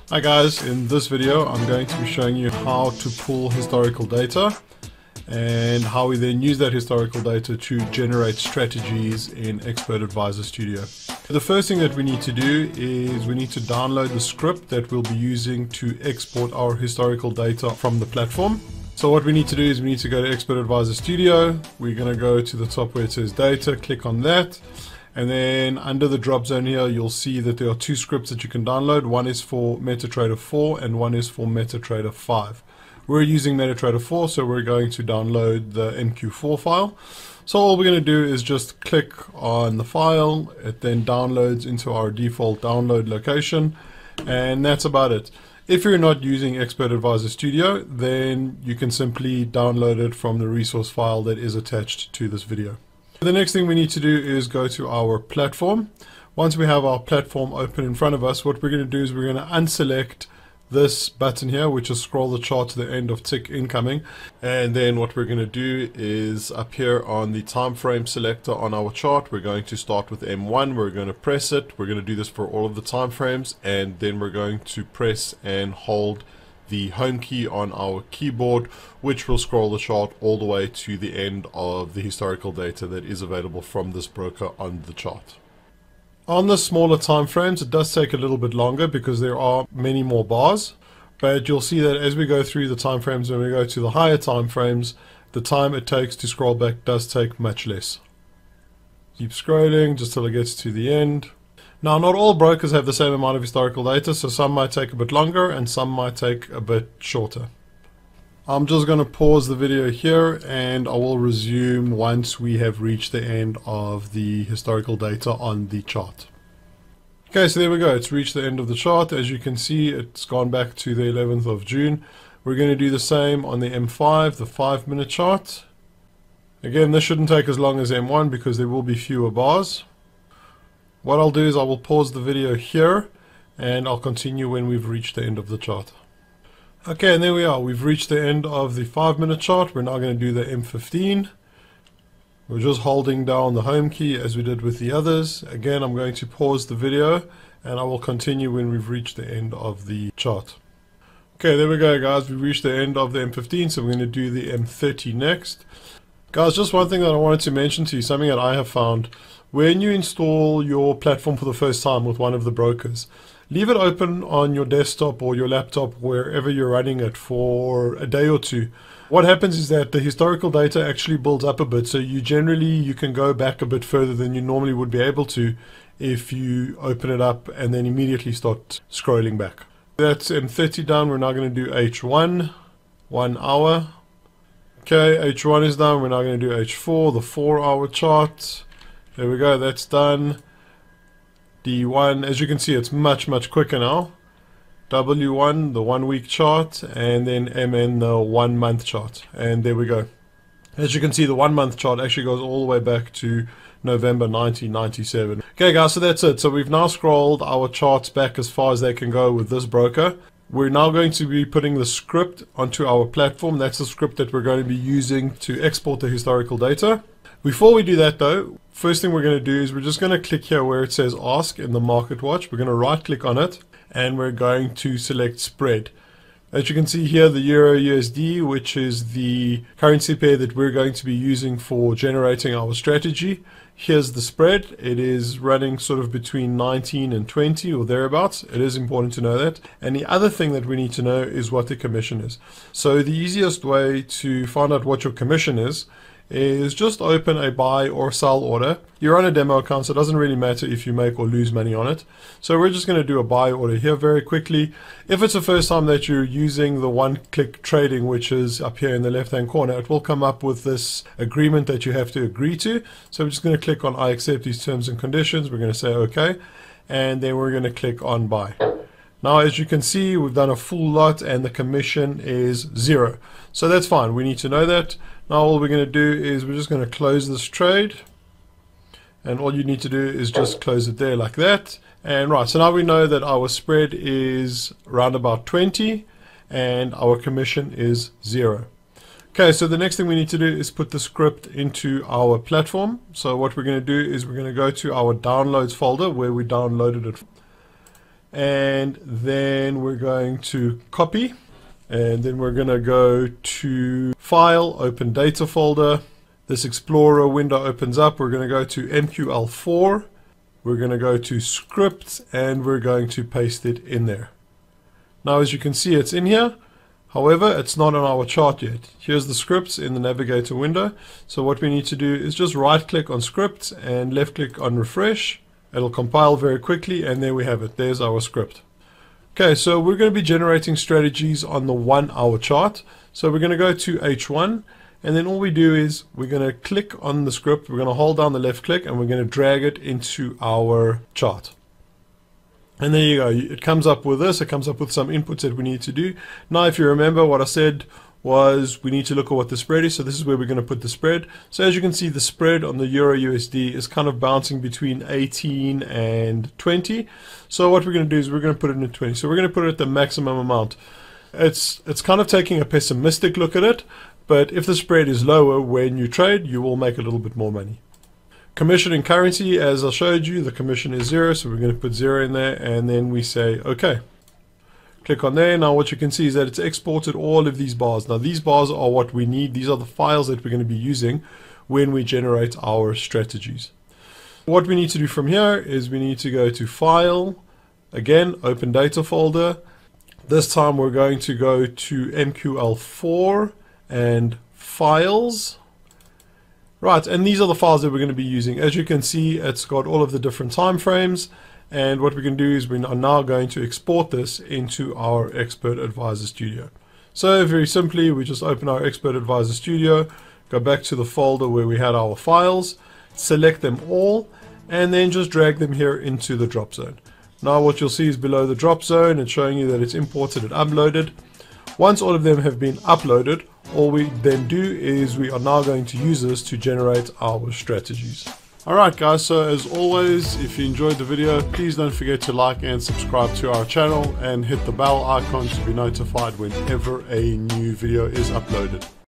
Hi guys, in this video I'm going to be showing you how to pull historical data and how we then use that historical data to generate strategies in Expert Advisor Studio. The first thing that we need to do is we need to download the script that we'll be using to export our historical data from the platform. So what we need to do is we need to go to Expert Advisor Studio. We're going to go to the top where it says data, click on that. And then under the drop zone here, you'll see that there are two scripts that you can download. One is for MetaTrader 4 and one is for MetaTrader 5. We're using MetaTrader 4, so we're going to download the MQ4 file. So all we're going to do is just click on the file. It then downloads into our default download location. And that's about it. If you're not using Expert Advisor Studio, then you can simply download it from the resource file that is attached to this video. The next thing we need to do is go to our platform. Once we have our platform open in front of us, what we're going to do is we're going to unselect this button here, which is scroll the chart to the end of tick incoming. And then what we're going to do is up here on the time frame selector on our chart, we're going to start with M1. We're going to press it. We're going to do this for all of the time frames, and then we're going to press and hold the home key on our keyboard, which will scroll the chart all the way to the end of the historical data that is available from this broker on the chart. On the smaller time frames, it does take a little bit longer because there are many more bars, but you'll see that as we go through the time frames, when we go to the higher time frames, the time it takes to scroll back does take much less. Keep scrolling just till it gets to the end. Now, not all brokers have the same amount of historical data, so some might take a bit longer and some might take a bit shorter. I'm just going to pause the video here and I will resume once we have reached the end of the historical data on the chart. Okay, so there we go. It's reached the end of the chart. As you can see, it's gone back to the 11th of June. We're going to do the same on the M5, the 5-minute chart. Again, this shouldn't take as long as M1 because there will be fewer bars. What I'll do is I will pause the video here and I'll continue when we've reached the end of the chart. Okay, and there we are. We've reached the end of the 5-minute chart. We're now going to do the M15. We're just holding down the home key as we did with the others. Again, I'm going to pause the video and I will continue when we've reached the end of the chart. Okay, there we go, guys. We've reached the end of the M15, so we're going to do the M30 next. Guys, just one thing that I wanted to mention to you, something that I have found. When you install your platform for the first time with one of the brokers, leave it open on your desktop or your laptop, wherever you're running it, for a day or two. What happens is that the historical data actually builds up a bit, so you can go back a bit further than you normally would be able to if you open it up and then immediately start scrolling back. That's M30 done. We're now going to do H1, 1 hour. Okay, H1 is done. We're now going to do H4, the 4-hour chart. There we go, that's done. D1, as you can see, it's much quicker now. W1, the 1-week chart, and then MN, the 1-month chart. And there we go. As you can see, the 1-month chart actually goes all the way back to November 1997. Okay guys, so that's it. So we've now scrolled our charts back as far as they can go with this broker. We're now going to be putting the script onto our platform. That's the script that we're going to be using to export the historical data. Before we do that though, first thing we're going to do is we're just going to click here where it says Ask in the Market Watch. We're going to right click on it and we're going to select Spread. As you can see here, the Euro USD, which is the currency pair that we're going to be using for generating our strategy. Here's the spread. It is running sort of between 19 and 20 or thereabouts. It is important to know that. And the other thing that we need to know is what the commission is. So the easiest way to find out what your commission is just open a buy or sell order. You're on a demo account, so it doesn't really matter if you make or lose money on it. So we're just going to do a buy order here very quickly. If it's the first time that you're using the one-click trading, which is up here in the left-hand corner, it will come up with this agreement that you have to agree to. So we're just going to click on I accept these terms and conditions. We're going to say OK, and then we're going to click on buy. Now, as you can see, we've done a full lot and the commission is 0. So that's fine. We need to know that. Now all we're going to do is we're just going to close this trade. And all you need to do is just close it there like that. And right, so now we know that our spread is around about 20 and our commission is 0. Okay, so the next thing we need to do is put the script into our platform. So what we're going to do is we're going to go to our downloads folder where we downloaded it. and then we're going to copy, and then we're going to go to File, Open Data Folder. This Explorer window opens up. We're going to go to MQL4. We're going to go to Scripts, and we're going to paste it in there. Now, as you can see, it's in here. However, it's not on our chart yet. Here's the scripts in the navigator window. So what we need to do is just right click on scripts and left click on refresh. It'll compile very quickly, and there we have it. There's our script. Okay, so we're going to be generating strategies on the 1 hour chart. So we're going to go to H1, and then all we do is we're going to click on the script. We're going to hold down the left click, and we're going to drag it into our chart. And there you go. It comes up with this. It comes up with some inputs that we need to do. Now, if you remember, what I said was we need to look at what the spread is. So this is where we're going to put the spread. So as you can see, the spread on the Euro USD is kind of bouncing between 18 and 20. So what we're going to do is we're going to put it in 20. So we're going to put it at the maximum amount. It's kind of taking a pessimistic look at it. But if the spread is lower when you trade, you will make a little bit more money. Commission in currency, as I showed you, the commission is 0, so we're going to put 0 in there, and then we say OK. Click on there. Now what you can see is that it's exported all of these bars. Now these bars are what we need. These are the files that we're going to be using when we generate our strategies. What we need to do from here is we need to go to File, again, Open Data Folder. This time we're going to go to MQL4 and Files. Right, and these are the files that we're going to be using. As you can see, it's got all of the different time frames, and what we can do is we are now going to export this into our Expert Advisor Studio. So very simply, we just open our Expert Advisor Studio, go back to the folder where we had our files, select them all, and then just drag them here into the drop zone. Now what you'll see is below the drop zone, it's showing you that it's imported and uploaded. Once all of them have been uploaded, all we then do is we are now going to use this to generate our strategies. Alright guys, so as always, if you enjoyed the video, please don't forget to like and subscribe to our channel and hit the bell icon to be notified whenever a new video is uploaded.